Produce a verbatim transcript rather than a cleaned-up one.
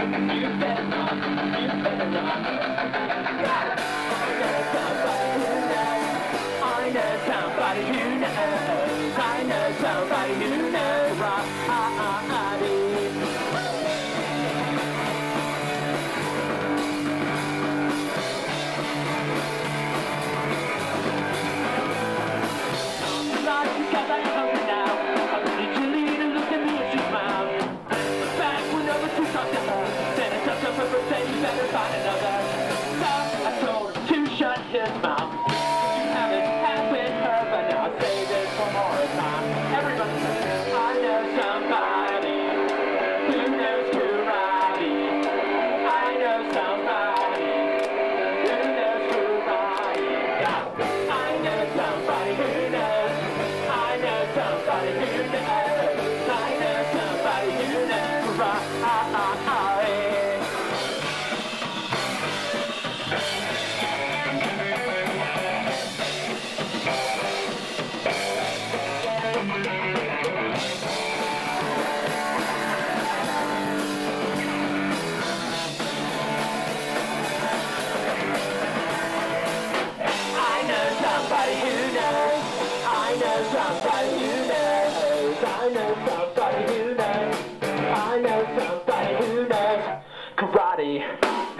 You better not, you better not. I know somebody who knows. I know somebody who knows. I know because I'm hungry now. I need you to look at me and she smiled. Back when I was too soft to her, then it's up to her birthday, you better find another. So I told him to shut his mouth. You haven't had with her, but now I'll say this one more time. Everybody says, I know somebody who knows karate. I know somebody who knows karate. I know somebody who knows. I know somebody who knows. I know somebody who knows karate. I know somebody who knows. I know somebody who knows. I know somebody who knows. I know somebody who knows karate.